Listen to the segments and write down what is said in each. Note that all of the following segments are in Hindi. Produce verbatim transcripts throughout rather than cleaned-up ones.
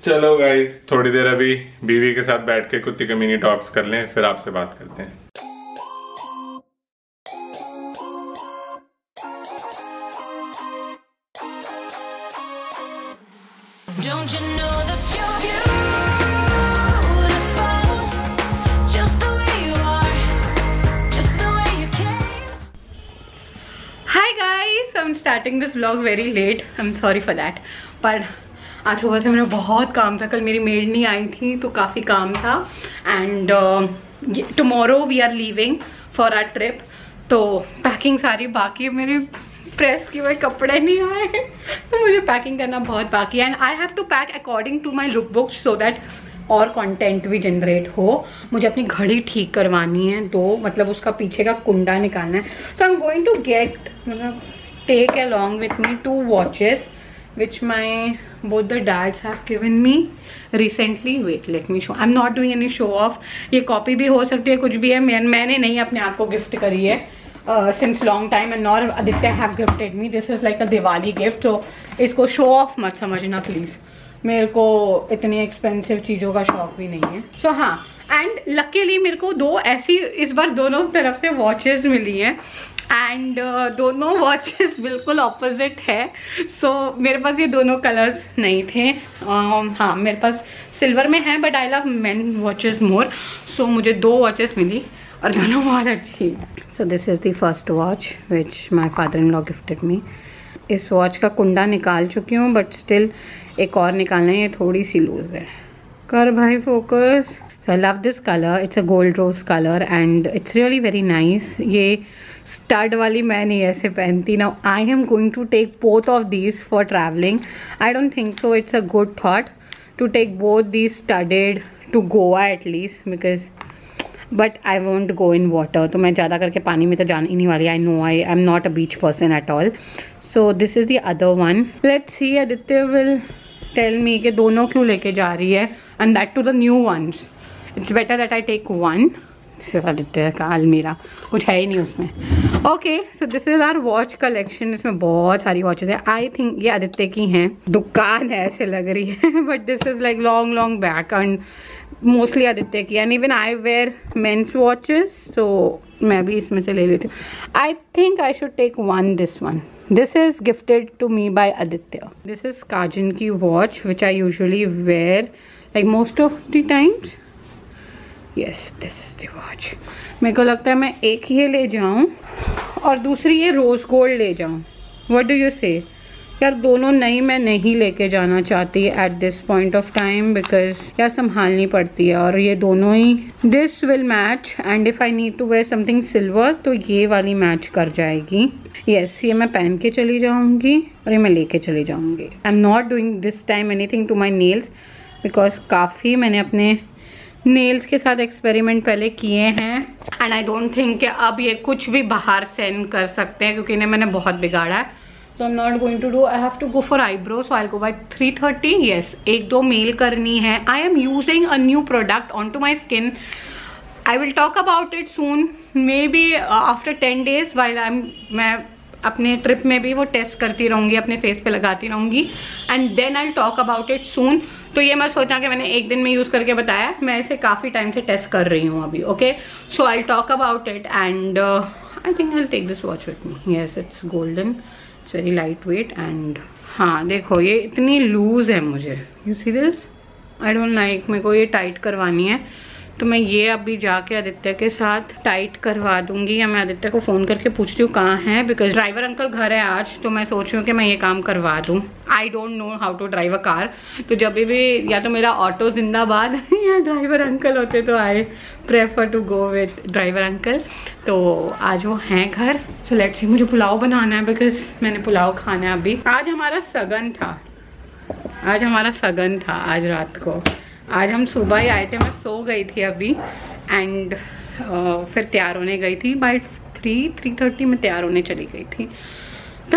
चलो गाइस, थोड़ी देर अभी बीवी के साथ बैठ के कुत्ती के मिनी टॉक्स कर लें, फिर आपसे बात करते हैं। Don't you know that you're beautiful, just the way you are, just the way you came. Hi guys, I'm starting this vlog very late. I'm sorry for that. पर आज सुबह से मेरा बहुत काम था। कल मेरी मेड नहीं आई थी तो काफ़ी काम था। And tomorrow we are leaving for our trip. तो पैकिंग सारी बाकी है, मेरी प्रेस की हुए कपड़े नहीं आए तो मुझे पैकिंग करना बहुत बाकी है। And I have to pack according to my look book so that और कंटेंट भी जनरेट हो। मुझे अपनी घड़ी ठीक करवानी है, दो मतलब उसका पीछे का कुंडा निकालना है। So I am going to get मतलब take along with me two watches which my both the dads have given me recently. Wait, let me show. I'm not doing any show off. ये कॉपी भी हो सकती है, कुछ भी है। मैं, मैंने नहीं अपने आप को गिफ्ट करी है since long time and nor Aditya have gifted me. This is like a Diwali gift. So इसको show off मत समझना प्लीज। मेरे को इतनी एक्सपेंसिव चीज़ों का शौक भी नहीं है। सो so, हाँ, एंड लकीली मेरे को दो ऐसी इस बार दोनों तरफ से वॉचेस मिली हैं। एंड uh, दोनों वॉचेस बिल्कुल ऑपोजिट है। सो so, मेरे पास ये दोनों कलर्स नहीं थे। uh, हाँ, मेरे पास सिल्वर में है but I love men watches more. So मुझे दो वॉचेस मिली और दोनों बहुत अच्छी है। So this is the first watch which my father in law gifted me. इस वॉच का कुंडा निकाल चुकी हूँ बट स्टिल एक और निकालना है, ये थोड़ी सी लूज है। कर भाई focus. So I love this colour, it's a gold rose colour and it's really very nice. ये स्टड वाली मैं नहीं ऐसे पहनती ना। I am going to take both of these for travelling. I don't think so it's a good thought to take both these studded to Goa at least because but I won't go in water. तो मैं ज़्यादा करके पानी में तो जाने ही नहीं वाली। I know I I am not a beach person at all. So this is the other one. Let's see Aditya will tell me कि दोनों क्यों लेके जा रही है and that too the new ones. It's better that I take one. सिर्फ आदित्य का अलमीरा, कुछ है ही नहीं उसमें। Okay, so this is our watch collection. इसमें बहुत सारी वॉचेस है। आई थिंक ये आदित्य की हैं, दुकान है ऐसे लग रही है but this is like long long back and mostly Aditya की। And even I wear men's watches, so मैं भी इसमें से ले लेती हूँ। I think I should take one this one. This is gifted to me by Aditya. This is cousin की watch which I usually wear like most of the times. Yes, this is the watch. मेरे को लगता है मैं एक ही ले जाऊं और दूसरी ये रोज गोल्ड ले जाऊं। व्हाट डू यू से? यार दोनों नई मैं नहीं लेके जाना चाहती at this point of time because यार संभालनी पड़ती है। और ये दोनों ही this will match and if I need to wear something silver तो ये वाली मैच कर जाएगी। यस yes, ये मैं पहन के चली जाऊंगी और ये मैं लेके चली जाऊंगी। I am not doing this time anything to my nails because काफ़ी मैंने अपने नेल्स के साथ एक्सपेरिमेंट पहले किए हैं एंड आई डोंट थिंक कि अब ये कुछ भी बाहर सेंड कर सकते हैं क्योंकि इन्हें मैंने बहुत बिगाड़ा है। So I am not going to do. I have to go for eyebrow, so I go by three thirty. Yes, एक दो मेल करनी है। I am using a new product on to my skin. I will talk about it soon, maybe after ten days while I am मैं अपने ट्रिप में भी वो टेस्ट करती रहूँगी, अपने फेस पे लगाती रहूँगी and then I talk about it soon. तो ये मैं सोचा कि मैंने एक दिन में यूज़ करके बताया, मैं इसे काफ़ी टाइम से टेस्ट कर रही हूँ अभी। Okay, so I talk about it and I think I take this watch with me. Yes, it's golden, it's very light weight and हाँ देखो ये इतनी लूज है मुझे। You see this, I don't like. मेरे को ये टाइट करवानी है तो मैं ये अभी जाके आदित्य के साथ टाइट करवा दूंगी या मैं आदित्य को फ़ोन करके पूछती हूँ कहाँ है बिकॉज ड्राइवर अंकल घर है आज। तो मैं सोच रही हूँ कि मैं ये काम करवा दूँ। I don't know how to drive a car. तो जब भी या तो मेरा ऑटो जिंदाबाद या ड्राइवर अंकल होते तो I prefer to go with driver uncle. तो आज वो हैं घर। सो लेट्स सी, मुझे पुलाव बनाना है बिकॉज मैंने पुलाव खाना है अभी। आज हमारा सगन था, आज हमारा सगन था आज रात को। आज हम सुबह ही आए थे, मैं सो गई थी अभी एंड uh, फिर तैयार होने गई थी। बाय थ्री थ्री थर्टी में तैयार होने चली गई थी। तो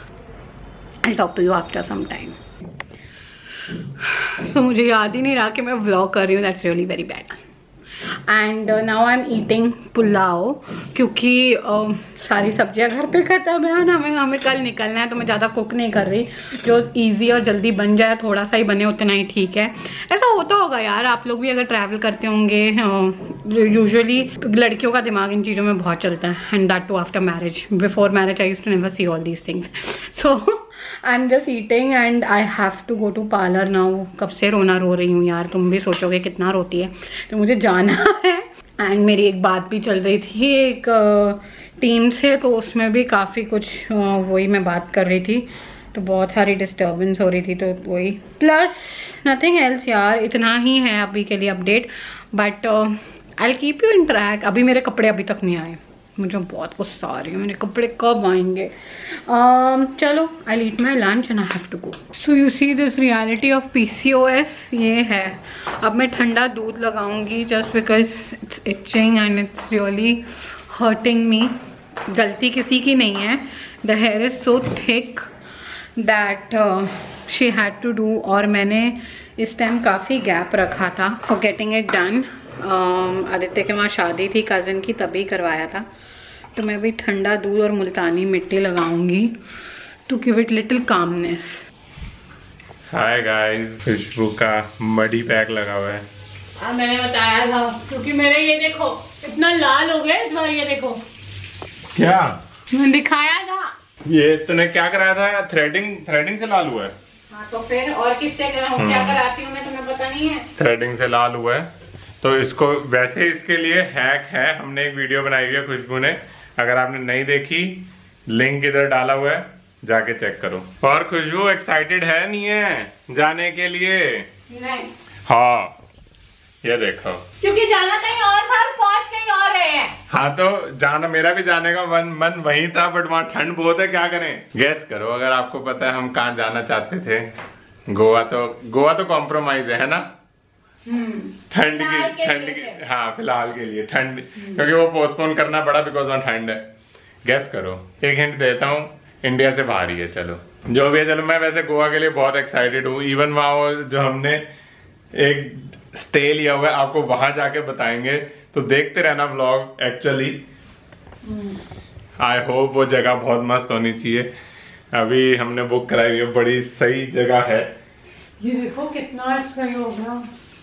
I talk to you after some time. So मुझे याद ही नहीं रहा कि मैं व्लॉग कर रही हूँ। That's really very bad. And now I am eating pulao क्योंकि uh, सारी सब्जियां घर पे खत्म है ना, हमें हमें कल निकलना है तो मैं ज़्यादा कुक नहीं कर रही। जो इजी और जल्दी बन जाए, थोड़ा सा ही बने उतना ही ठीक है। ऐसा होता होगा यार, आप लोग भी अगर ट्रैवल करते होंगे, यूजुअली uh, लड़कियों का दिमाग इन चीज़ों में बहुत चलता है, and that too after marriage. Before marriage I used to never see all these things. So I am just eating and I have to go to parlour now. कब से रोना रो रही हूँ यार, तुम भी सोचोगे कितना रोती है, तो मुझे जाना है। एंड मेरी एक बात भी चल रही थी एक टीम से, तो उसमें भी काफ़ी कुछ वही मैं बात कर रही थी, तो बहुत सारी डिस्टर्बेंस हो रही थी, तो वही प्लस नथिंग एल्स यार। इतना ही है अभी के लिए update, but I will keep you in track. अभी मेरे कपड़े अभी तक नहीं आए, मुझे बहुत गुस्सा आ रही है, मेरे कपड़े कब आएंगे। um, चलो I eat my lunch and I have to go. So you see this reality of PCOS, ये है। अब मैं ठंडा दूध लगाऊंगी just because it's itching and it's really hurting me. गलती किसी की नहीं है, the hair is so thick that she had to do, और मैंने इस टाइम काफ़ी गैप रखा था for getting it done. Aditya के वहाँ शादी थी कज़न की, तभी करवाया था। तो मैं भी ठंडा दूध और मुल्तानी मिट्टी लगाऊंगी to give it little calmness. Hi guys, Khushboo का मडी पैक लगा हुआ है। हाँ मैंने बताया था, क्योंकि मेरे ये देखो इतना लाल हो गया इस बार, ये देखो। क्या मैंने दिखाया था। ये तूने क्या कराया था? थ्रेडिंग थ्रेडिंग से लाल हुआ है। हाँ तो फिर और किससे कराऊं? क्या कराती हूँ मैं, तुम्हें पता नहीं है? थ्रेडिंग से लाल हुआ है। तो इसको वैसे इसके लिए हैक है, हमने एक वीडियो बनाई हुई है खुशबू ने, अगर आपने नहीं देखी लिंक इधर डाला हुआ है, जाके चेक करो। और खुशबू एक्साइटेड है नहीं है जाने के लिए? नहीं। हाँ ये देखो, क्योंकि जाना कहीं और था, पहुंच कहीं और रहे हैं। हाँ तो जाना, मेरा भी जाने का मन मन वही था, बट वहाँ ठंड बहुत है, क्या करें? गैस करो अगर आपको पता है हम कहाँ जाना चाहते थे। गोवा। तो गोवा तो कॉम्प्रोमाइज है ना ठंड की, ठंड की, हाँ फिलहाल के लिए ठंड, क्योंकि वो पोस्टपोन करना पड़ा बिकॉज वहाँ ठंड है। गैस करो, एक हिंट देता हूँ, इंडिया से बाहर ही है। चलो जो भी है, चलो मैं वैसे गोवा के लिए बहुत एक्साइटेड हूँ। इवन वहाँ जो हमने एक स्टे लिया हुआ है, आपको वहां जाके बताएंगे, तो देखते रहना व्लॉग। एक्चुअली आई होप वो जगह बहुत मस्त होनी चाहिए। अभी हमने बुक कराई हुई है, बड़ी सही जगह है। ये देखो कितना सही हो गया,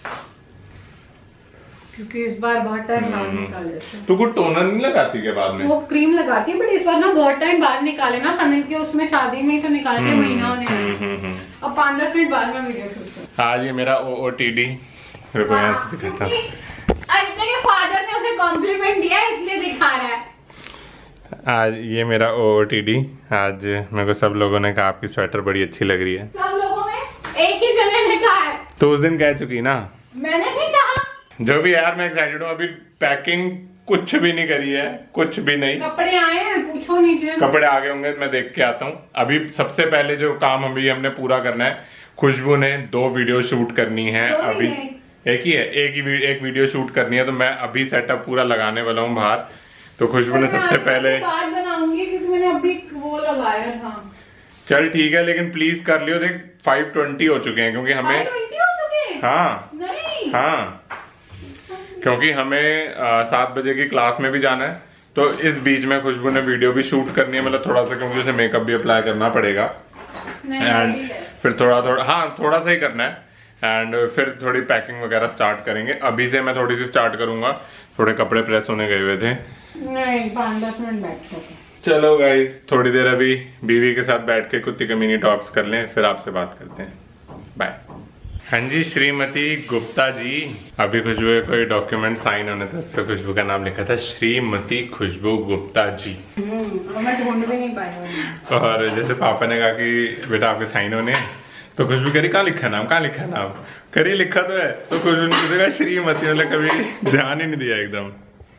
क्योंकि इस बार बहुत टाइम बाद निकाले थे। तो कुछ टोनर नहीं लगाती के बाद में? वो क्रीम लगाती है, बट इस बार ना बहुत टाइम बाद निकाले ना, सनन के उसमें शादी में ही तो निकालते महीना होने वाला। अब पाँच दस मिनट बाद में वीडियो शूट कर। आज ये मेरा ओ ओ टी डी, रुको यहाँ से दिखाता हूँ। आदित्य के फादर ने उसे कॉम्प्लीमेंट दिया इसलिए दिखा रहा है। आज ये मेरा ओ ओ टी डी, आज मेरे को सब लोगों ने कहा आपकी स्वेटर बड़ी अच्छी लग रही है। सब लोगों ने, एक ही जने ने कहा है। तो उस दिन कह चुकी ना। मैंने नहीं कहा। जो भी यार, मैं एक्साइटेड हूँ। अभी पैकिंग कुछ भी नहीं करी है, कुछ भी नहीं। कपड़े आए हैं, पूछो नीचे। कपड़े आ गए होंगे, मैं देख के आता हूँ। अभी सबसे पहले जो काम अभी हमने पूरा करना है, खुशबू ने दो वीडियो शूट करनी है। अभी एक ही है, एक ही एक वीडियो शूट करनी है, तो मैं अभी सेटअप पूरा लगाने वाला हूँ बाहर। तो खुशबू ने सबसे पहले बाद बनाऊंगी, क्योंकि मैंने अभी वो लगाया था। चल ठीक है, लेकिन प्लीज कर लियो। देख फाइव ट्वेंटी हो चुके हैं, क्योंकि हमें हो चुके? हाँ नहीं हाँ क्योंकि हमें सात बजे की क्लास में भी जाना है। तो इस बीच में खुशबू ने वीडियो भी शूट करनी है, मतलब थोड़ा सा, क्योंकि उसे मेकअप भी अप्लाई करना पड़ेगा। एंड फिर थोड़ा थोड़ा हाँ थोड़ा सा ही करना है, एंड फिर थोड़ी पैकिंग वगैरह स्टार्ट करेंगे। अभी से मैं थोड़ी सी स्टार्ट करूंगा, थोड़े कपड़े प्रेस होने गए हुए थे। नहीं, पाँच दस मिनट बैठ सकते। चलो गाइज, थोड़ी देर अभी बीवी के साथ बैठ के कुत्ती कमीनी टॉक्स कर लें, फिर आपसे बात करते हैं। बाय। हाँ जी, श्रीमती गुप्ता जी। अभी खुशबू के कोई डॉक्यूमेंट साइन होने थे, उस पर खुशबू का नाम लिखा था श्रीमती खुशबू गुप्ता जी। मैं ढूंढ भी नहीं पाई। और जैसे पापा ने कहा कि बेटा आपके साइन होने हैं, तो खुशबू करी कहाँ लिखा नाम, कहाँ लिखा नाम, करी लिखा तो है। तो खुशबू ने पूछा श्रीमती, ने कभी ध्यान ही नहीं दिया एकदम।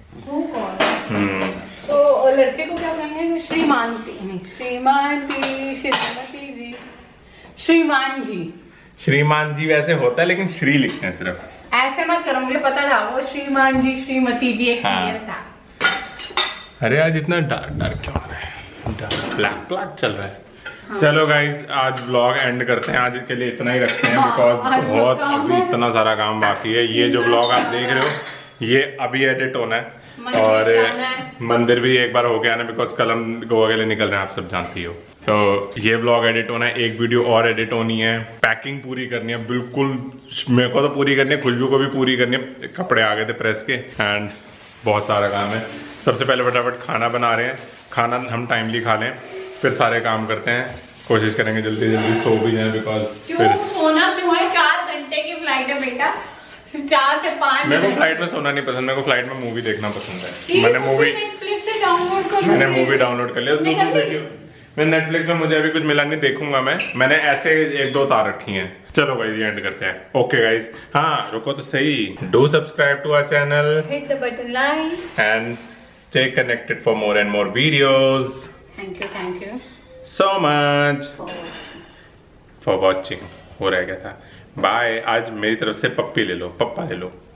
तो लड़के को क्या कहेंगे? श्रीमानती नहीं, श्रीमानती, श्रीमती जी, श्रीमान जी। श्रीमान जी वैसे होता है, लेकिन श्री लिखते हैं सिर्फ। ऐसे मत करो, मुझे पता था वो श्रीमान जी श्रीमती जी एक सीरियल था। अरे आज इतना डार्क डार्क क्यों आ रहा है? डार्क ब्लैक ब्लैक चल रहा है। हाँ। चलो गाइज, आज व्लॉग एंड करते हैं, आज के लिए इतना ही रखते हैं, बिकॉज बहुत अभी इतना सारा काम बाकी है। ये जो व्लॉग आप देख रहे हो, ये अभी एडिट होना है मंदिर और जाना है। मंदिर भी एक बार हो गया ना, बिकॉज कल हम गोवा के लिए निकल रहे हैं, आप सब जानती हो। तो ये ब्लॉग एडिट होना है, एक वीडियो और एडिट होनी है, पैकिंग पूरी करनी है, बिल्कुल मेरे को तो पूरी करनी है, खुशबू को भी पूरी करनी है। कपड़े आ गए थे प्रेस के एंड बहुत सारा काम है। सबसे पहले फटाफट खाना बना रहे हैं, खाना हम टाइमली खा लें, फिर सारे काम करते हैं। कोशिश करेंगे जल्दी जल्दी सो भी जाए, बिकॉज फिर सोना क्यों है? चार घंटे की फ्लाइट है बेटा, चार से पाँच। मेरे को फ्लाइट में सोना नहीं पसंद, मेरे को फ्लाइट में मूवी देखना पसंद है। मैंने मूवी नेटफ्लिक्स से डाउनलोड कर मैंने मूवी डाउनलोड कर लिया, दो दो देखी मैं नेटफ्लिक्स में, मुझे अभी कुछ मिला नहीं, देखूंगा मैं। मैंने ऐसे एक दो उतार रखी हैं। चलो गाइस ये एंड करते हैं। ओके गाइस, हाँ रुको तो सही, do subscribe to our channel, hit the button like and stay connected for more and more videos. Thank you thank you so much for watching for watching. हो रह गया था। बाय। आज मेरी तरफ से पप्पी ले लो, पप्पा ले लो।